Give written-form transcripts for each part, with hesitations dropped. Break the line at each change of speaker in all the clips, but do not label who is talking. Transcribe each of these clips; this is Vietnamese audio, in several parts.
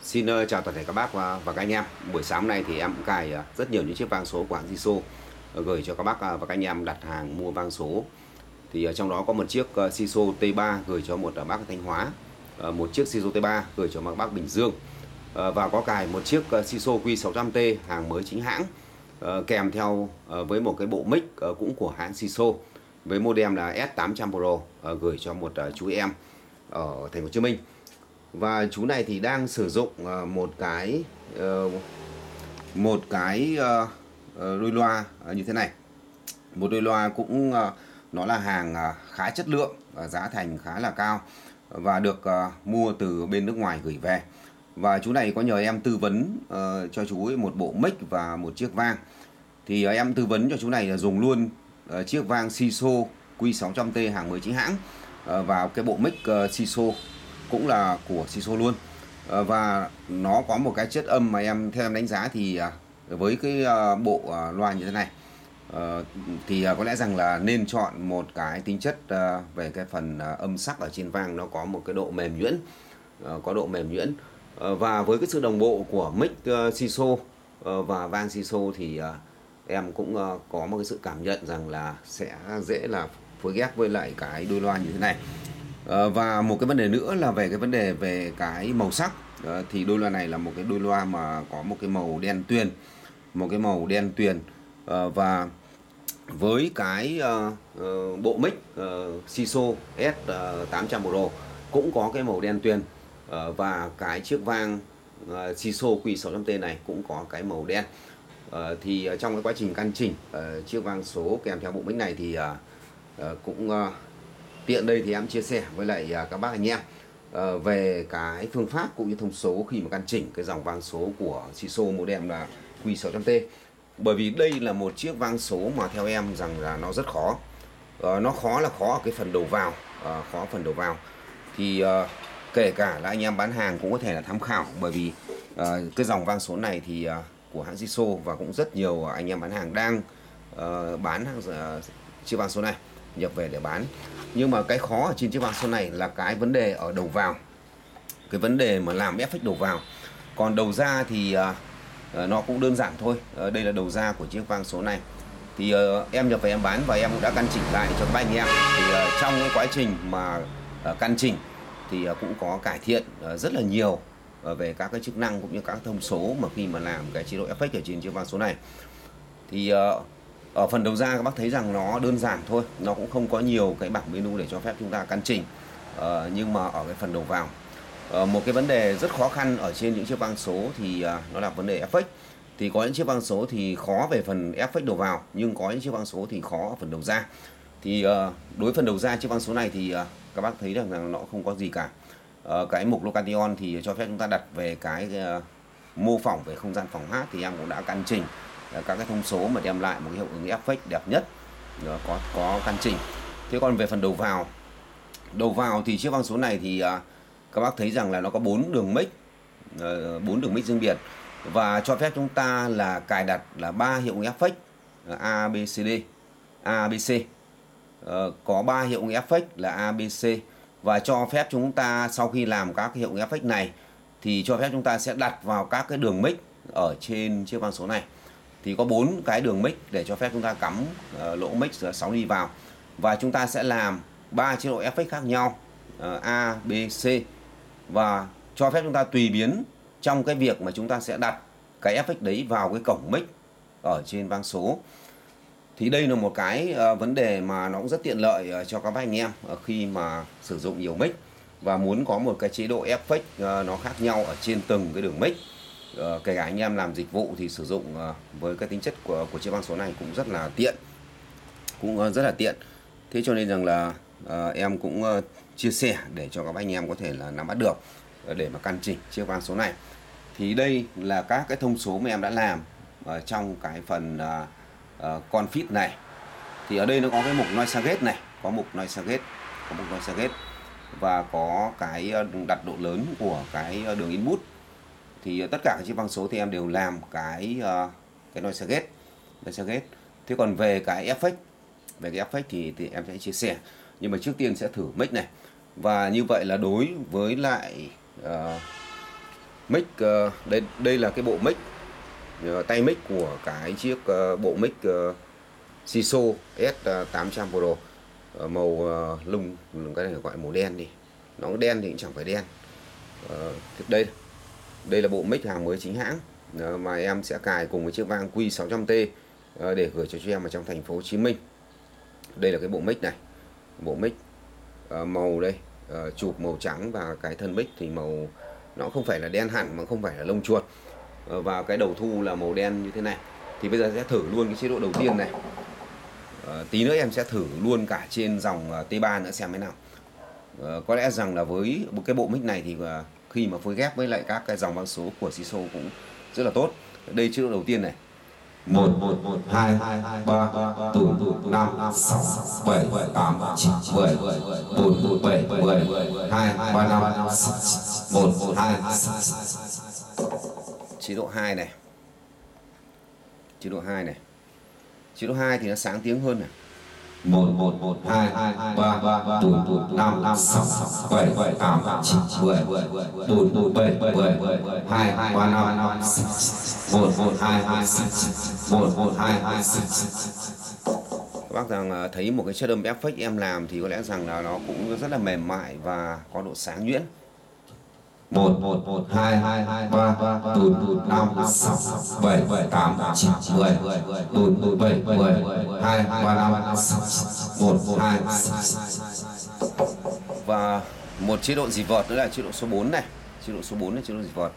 Xin chào toàn thể các bác và các anh em. Buổi sáng hôm nay thì em cũng cài rất nhiều những chiếc vang số của hãng Jiso gửi cho các bác và các anh em đặt hàng mua vang số. Thì trong đó có một chiếc Jiso T3 gửi cho một bác ở Thanh Hóa, một chiếc Jiso T3 gửi cho một bác Bình Dương, và có cài một chiếc Jiso Q600T hàng mới chính hãng, kèm theo với một cái bộ mic cũng của hãng Jiso với modem là S800 Pro, gửi cho một chú em ở Thành phố Hồ Chí Minh. Và chú này thì đang sử dụng một cái đôi loa như thế này. Một đôi loa cũng nó là hàng khá chất lượng, giá thành khá là cao và được mua từ bên nước ngoài gửi về. Và chú này có nhờ em tư vấn cho chú ấy một bộ mic và một chiếc vang. Thì em tư vấn cho chú này là dùng luôn chiếc vang Jiso Q600T hàng mới chính hãng vào cái bộ mic Jiso cũng là của Jiso luôn. Và nó có một cái chất âm mà theo em đánh giá thì với cái bộ loa như thế này thì có lẽ rằng là nên chọn một cái tính chất về cái phần âm sắc ở trên vang nó có một cái độ mềm nhuyễn, và với cái sự đồng bộ của mic Jiso và vang Jiso thì em cũng có một cái sự cảm nhận rằng là sẽ dễ là phối ghép với lại cái đôi loa như thế này. Và một cái vấn đề nữa là về cái vấn đề về cái màu sắc. Thì đôi loa này là một cái đôi loa mà có một cái màu đen tuyền, và với cái bộ mic Jiso S800 Pro cũng có cái màu đen tuyền, và cái chiếc vang Jiso Q600T này cũng có cái màu đen. Thì trong cái quá trình căn chỉnh chiếc vang số kèm theo bộ mic này thì cũng tiện đây thì em chia sẻ với lại các bác anh em về cái phương pháp cũng như thông số khi mà căn chỉnh cái dòng vang số của Jiso modem là Q600T. Bởi vì đây là một chiếc vang số mà theo em rằng là nó rất khó. Nó khó ở cái phần đầu vào. Thì kể cả là anh em bán hàng cũng có thể là tham khảo, bởi vì cái dòng vang số này thì của hãng Jiso và cũng rất nhiều anh em bán hàng đang bán chiếc vang số này nhập về để bán. Nhưng mà cái khó ở trên chiếc vang số này là cái vấn đề ở đầu vào, cái vấn đề mà làm effect đầu vào. Còn đầu ra thì nó cũng đơn giản thôi. Đây là đầu ra của chiếc vang số này. Thì em nhập về em bán và em cũng đã căn chỉnh lại cho các anh em. Thì trong cái quá trình mà căn chỉnh thì cũng có cải thiện rất là nhiều về các cái chức năng cũng như các thông số mà khi mà làm cái chế độ effect ở trên chiếc vang số này. Thì ở phần đầu ra các bác thấy rằng nó đơn giản thôi, nó cũng không có nhiều cái bảng menu để cho phép chúng ta căn chỉnh. Nhưng mà ở cái phần đầu vào, một cái vấn đề rất khó khăn ở trên những chiếc vang số thì nó là vấn đề effect. Thì có những chiếc vang số thì khó về phần effect đầu vào, nhưng có những chiếc vang số thì khó ở phần đầu ra. Thì đối với phần đầu ra chiếc vang số này thì các bác thấy rằng nó không có gì cả. Cái mục location thì cho phép chúng ta đặt về cái mô phỏng về không gian phòng hát, thì em cũng đã căn chỉnh các cái thông số mà đem lại một cái hiệu ứng effect đẹp nhất, có căn chỉnh. Thế còn về phần đầu vào thì chiếc vang số này thì các bác thấy rằng là nó có 4 đường mic riêng biệt, và cho phép chúng ta là cài đặt là 3 hiệu ứng effect A, B, C, D, A, B, C. Có 3 hiệu ứng effect là A, B, C, và cho phép chúng ta sau khi làm các cái hiệu ứng effect này thì cho phép chúng ta sẽ đặt vào các cái đường mic ở trên chiếc vang số này. Thì có 4 cái đường mic để cho phép chúng ta cắm lỗ mic 6 đi vào, và chúng ta sẽ làm 3 chế độ effect khác nhau A, B, C, và cho phép chúng ta tùy biến trong cái việc mà chúng ta sẽ đặt cái effect đấy vào cái cổng mic ở trên vang số. Thì đây là một cái vấn đề mà nó cũng rất tiện lợi cho các bác anh em khi mà sử dụng nhiều mic và muốn có một cái chế độ effect nó khác nhau ở trên từng cái đường mic. Kể cả anh em làm dịch vụ thì sử dụng với cái tính chất của chiếc vang số này cũng rất là tiện, Thế cho nên rằng là em cũng chia sẻ để cho các anh em có thể là nắm bắt được để mà căn chỉnh chiếc vang số này. Thì đây là các cái thông số mà em đã làm trong cái phần config này. Thì ở đây nó có cái mục noise target này, có mục noise target và có cái đặt độ lớn của cái đường input. Thì tất cả các chiếc vang số thì em đều làm cái noise target. Thế còn về cái effect thì em sẽ chia sẻ, nhưng mà trước tiên sẽ thử mic này. Và như vậy là đối với lại Mic đây là cái bộ mic tay mic của cái chiếc bộ mic Siso S800 Pro, màu lung, cái này gọi màu đen đi, nó đen thì cũng chẳng phải đen. Đây là bộ mic hàng mới chính hãng mà em sẽ cài cùng với chiếc vang Q600T để gửi cho em ở trong thành phố Hồ Chí Minh. Đây là cái bộ mic này, bộ mic màu đây, chụp màu trắng, và cái thân mic thì màu nó không phải là đen hẳn mà không phải là lông chuột, và cái đầu thu là màu đen như thế này. Thì bây giờ sẽ thử luôn cái chế độ đầu tiên này. Tí nữa em sẽ thử luôn cả trên dòng T3 nữa xem thế nào. Có lẽ rằng là với cái bộ mic này thì khi mà phối ghép với lại các cái dòng vang số của Siso cũng rất là tốt. Đây chế độ đầu tiên này:
1 2 3 4 5 6 7 8 9 10 4 7 10 2 3 5 1 2.
Chế độ 2 này. Chế độ 2 này. Chế độ 2 thì nó sáng tiếng hơn này.
1 2 3 4 5 6 7 8 9 10 4 7 10 2 3 5 1 2 1 2
Các bác rằng thấy một cái chất âm effect em làm thì có lẽ rằng là nó cũng rất là mềm mại và có độ sáng nhuyễn.
1 2 3 4 5 6 7 8 9 10 4 7 10 2 3 5 1 2.
Và một chế độ reverb nữa là chế độ số 4 này. Chế độ số 4 là chế độ reverb.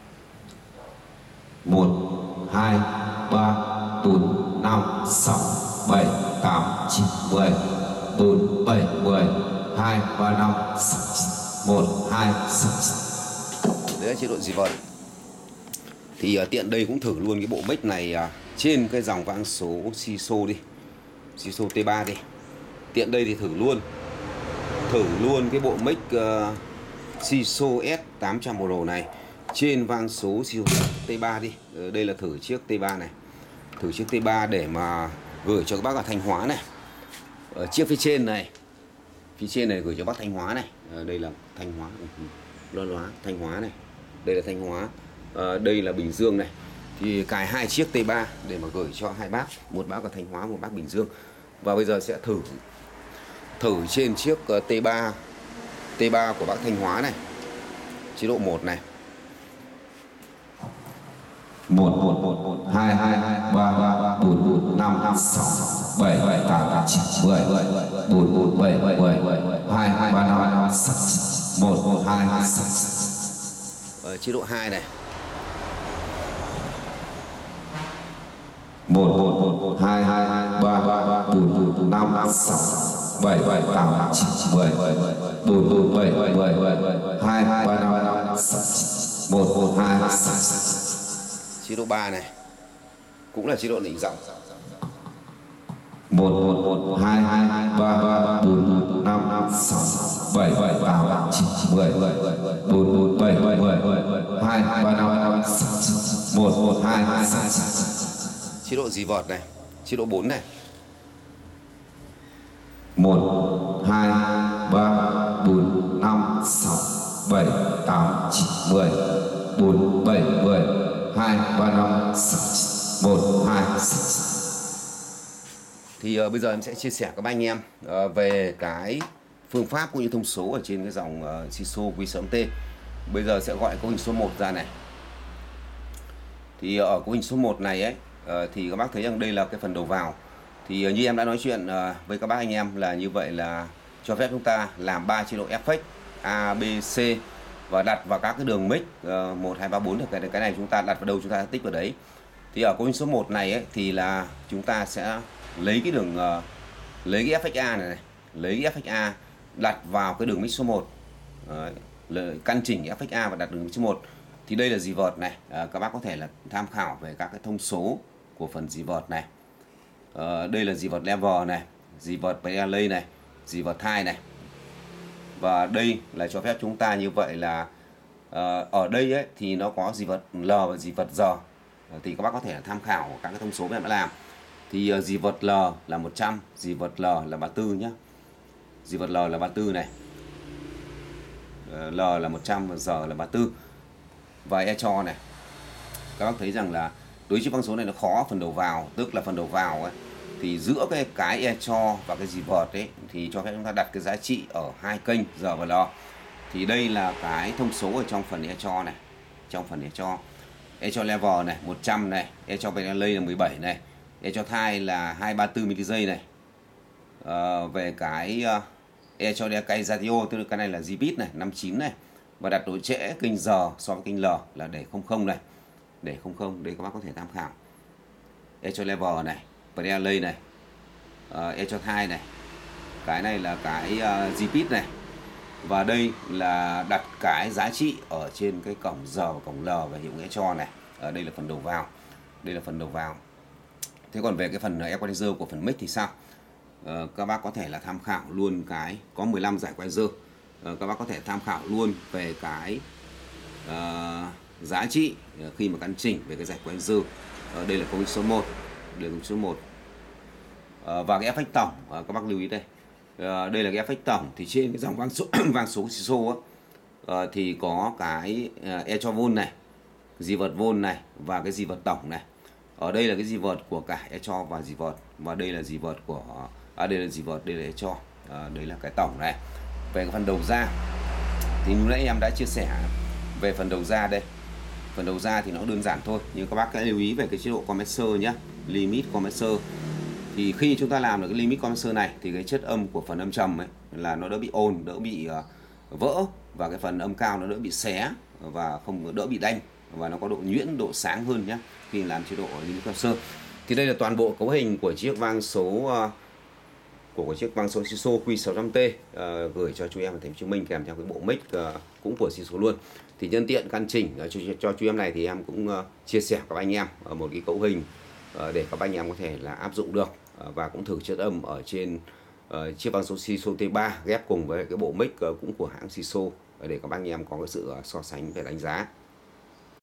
1 2 3 4 5 6 7 8 9 10 4 7 10 2 3 5 1 2.
Đấy là chế độ reverb. Thì tiện đây cũng thử luôn cái bộ mic này trên cái dòng vang số Siso đi, Siso T3 đi. Tiện đây thì thử luôn cái bộ mic Siso S800 Pro này trên vang số Siso T3 đi. Đây là thử chiếc T3 này, thử chiếc T3 để mà gửi cho các bác ở Thanh Hóa này. Ở chiếc phía trên này gửi cho bác Thanh Hóa này. Đây là Thanh Hóa, loa Thanh Hóa này. Đây là Thanh Hóa, đây là Bình Dương này. Thì cài hai chiếc T3 để mà gửi cho hai bác, một bác ở Thanh Hóa, một bác Bình Dương. Và bây giờ sẽ thử trên chiếc T3 của bác Thanh Hóa này, chế độ 1 này.
1 2 3 4 5 6 7 8 9 10 4 7 10 2 3 5 1 2.
Chế độ 2 này.
1 2 3 4 5 6 7 8 9 10 4 7 10 2 3 5 1 2.
Chế độ 3 này cũng là chế độ đỉnh giọng.
1 2 3 4 5 6 7 8 9 10 4 7 10 2 3 5 1 2.
Chế độ reverb này, chế độ 4 này.
1 2 3 4 5 6 7 8 9 10 4 7 10 2 3 5 1 2.
Thì bây giờ em sẽ chia sẻ các anh em về cái phương pháp cũng như thông số ở trên cái dòng Siso Q6T. Bây giờ sẽ gọi cấu hình số 1 ra này. Thì ở cấu hình số 1 này ấy thì các bác thấy rằng đây là cái phần đầu vào. Thì như em đã nói chuyện với các bác anh em là như vậy là cho phép chúng ta làm 3 chế độ effect A, B, C và đặt vào các cái đường mic 1 2 3 4 được. Cái này chúng ta đặt vào đâu chúng ta tích vào đấy. Thì ở cấu hình số 1 này ấy, thì là chúng ta sẽ lấy cái đường lấy cái FXA này, lấy cái FXA đặt vào cái đường mic số 1. Đấy, căn chỉnh FXA và đặt đường mic số 1. Thì đây là reverb này, các bác có thể là tham khảo về các cái thông số của phần reverb này. Đây là reverb level này, reverb delay này, reverb high này. Và đây là cho phép chúng ta như vậy là ở đây ấy, thì nó có reverb L và reverb G. Thì các bác có thể tham khảo các cái thông số mà em đã làm. Thì reverb L là 100, reverb L là 34 nhé. Reverb L là 34 này, L là 100 và G là 34. và echo này. Các bác thấy rằng là đối chiếc vang số này nó khó phần đầu vào, tức là phần đầu vào ấy, thì giữa cái echo và cái reverb ấy thì cho phép chúng ta đặt cái giá trị ở hai kênh giờ và lo. Thì đây là cái thông số ở trong phần echo này, trong phần echo level này 100 này, echo delay là 17 này, echo high là 234 ms này. Về cái echo decay ratio, tức là cái này là G-bit này 59 này, và đặt độ trễ kênh giờ so với kênh L là để 00 này, để 00, đây các bác có thể tham khảo. Echo level này, delay này, echo high này, cái này là cái G-bit này, và đây là đặt cái giá trị ở trên cái cổng giờ và cổng L và hiệu ứng echo này. Đây là phần đầu vào, đây là phần đầu vào. Thế còn về cái phần equalizer của phần mic thì sao? Các bác có thể là tham khảo luôn cái có 15 giải equalizer. Các bác có thể tham khảo luôn về cái giá trị khi mà căn chỉnh về cái giải equalizer. Đây là công số 1, đây là công số 1. Và cái effect tổng, các bác lưu ý đây. Đây là cái effect tổng, thì trên cái dòng vang số CISO thì có cái echo vol này, reverb vol này và cái reverb tổng này. Ở đây là cái reverb của cả echo và reverb, và đây là reverb của đây là reverb, đây là echo, đây là cái tổng này. Về cái phần đầu ra thì lúc nãy em đã chia sẻ về phần đầu ra đây. Phần đầu ra thì nó đơn giản thôi, nhưng các bác hãy lưu ý về cái chế độ compressor nhé, limit compressor. Thì khi chúng ta làm được cái limit compressor này thì cái chất âm của phần âm trầm ấy là nó đỡ bị ồn, đỡ bị vỡ, và cái phần âm cao nó đỡ bị xé và không đỡ bị đanh, và nó có độ nhuyễn, độ sáng hơn nhé khi làm chế độ limit compressor. Thì đây là toàn bộ cấu hình của chiếc vang số CISO Q600T gửi cho chú em ở Thành phố Hồ Chí Minh, kèm theo cái bộ mic cũng của CISO luôn. Thì nhân tiện căn chỉnh cho chú em này thì em cũng chia sẻ các anh em một cái cấu hình để các anh em có thể là áp dụng được, và cũng thử chất âm ở trên chiếc vang số CISO T3 ghép cùng với cái bộ mic cũng của hãng CISO để các anh em có cái sự so sánh về đánh giá.